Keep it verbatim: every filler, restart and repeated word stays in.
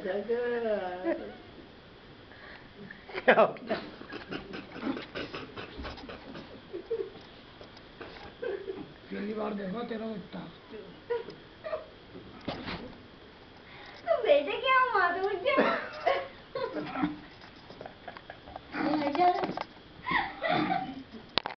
क्या हो गया? पहली बार देखो तेरा बच्चा। तो बेटे क्या हुआ? तो